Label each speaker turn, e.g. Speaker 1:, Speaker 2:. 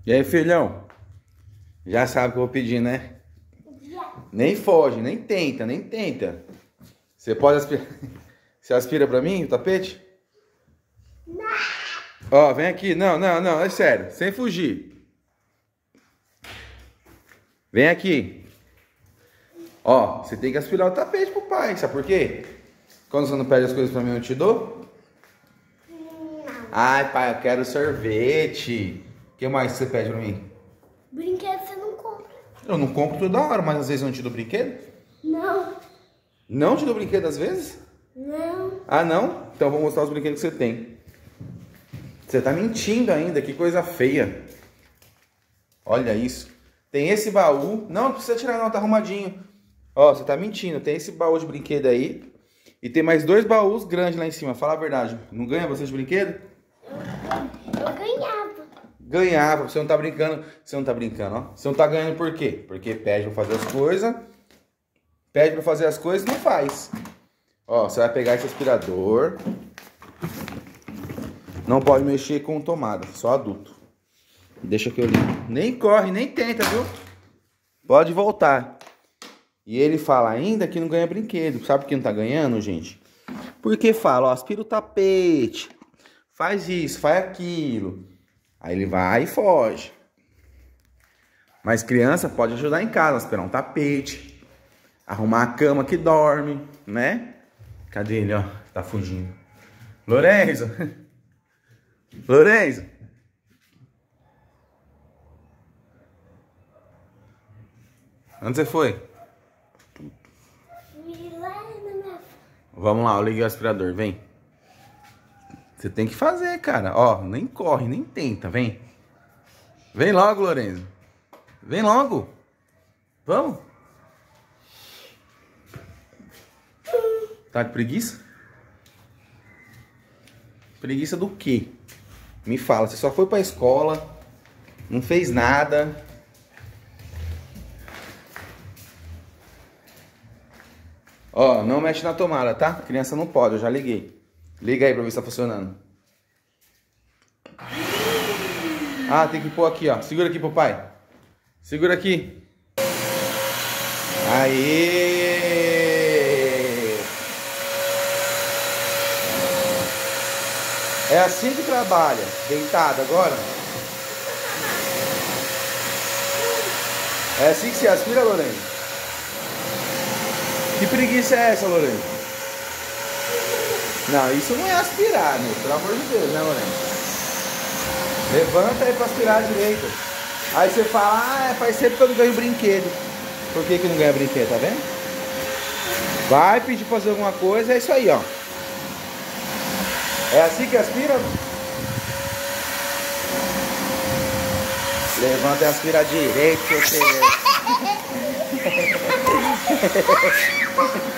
Speaker 1: E aí, filhão? Já sabe o que eu vou pedir, né? Nem foge, nem tenta, nem tenta. Você pode aspirar. Você aspira pra mim o tapete?
Speaker 2: Não.
Speaker 1: Ó, vem aqui. Não, não, não, é sério. Sem fugir. Vem aqui. Ó, você tem que aspirar o tapete pro pai. Sabe por quê? Quando você não pede as coisas pra mim, eu te dou?
Speaker 2: Não.
Speaker 1: Ai, pai, eu quero sorvete. O que mais você pede pra mim?
Speaker 2: Brinquedo você não compra.
Speaker 1: Eu não compro toda hora, mas às vezes eu não te dou brinquedo.
Speaker 2: Não.
Speaker 1: Não te dou brinquedo às vezes?
Speaker 2: Não.
Speaker 1: Ah, não? Então eu vou mostrar os brinquedos que você tem. Você tá mentindo ainda, que coisa feia. Olha isso. Tem esse baú. Não precisa tirar não, tá arrumadinho. Ó, você tá mentindo. Tem esse baú de brinquedo aí. E tem mais 2 baús grandes lá em cima. Fala a verdade. Não ganha você de brinquedo?
Speaker 2: Eu ganhava.
Speaker 1: Ganhava. Você não tá brincando. Você não tá brincando, ó. Você não tá ganhando por quê? Porque pede pra fazer as coisas. Pede pra fazer as coisas e não faz. Ó, você vai pegar esse aspirador. Não pode mexer com tomada, só adulto. Deixa que eu limpo. Nem corre, nem tenta, viu? Pode voltar. E ele fala ainda que não ganha brinquedo. Sabe por que não tá ganhando, gente? Porque fala, ó, aspira o tapete. Faz isso, faz aquilo. Aí ele vai e foge. Mas criança pode ajudar em casa, aspirar um tapete. Arrumar a cama que dorme, né? Cadê ele, ó? Tá fugindo. Lorenzo! Lorenzo! Onde você foi? Vamos lá, eu liguei o aspirador, vem. Você tem que fazer, cara. Ó, nem corre, nem tenta, vem. Vem logo, Lorenzo. Vem logo. Vamos. Tá com preguiça? Preguiça do quê? Me fala, você só foi pra escola, não fez nada. Ó, não mexe na tomada, tá? Criança não pode, eu já liguei. Liga aí pra ver se tá funcionando. Ah, tem que pôr aqui, ó. Segura aqui pro pai. Segura aqui. Aê! É assim que trabalha. Deitado agora. É assim que se aspira, Lorenzo? Que preguiça é essa, Lorenzo? Não, isso não é aspirar, meu. Pelo amor de Deus, né, Lorenzo? Levanta aí pra aspirar direito. Aí você fala, ah, faz tempo que eu não ganho brinquedo. Por que que não ganha brinquedo, tá vendo? Vai pedir pra fazer alguma coisa, é isso aí, ó. É assim que aspira? Levanta e aspira direito, seu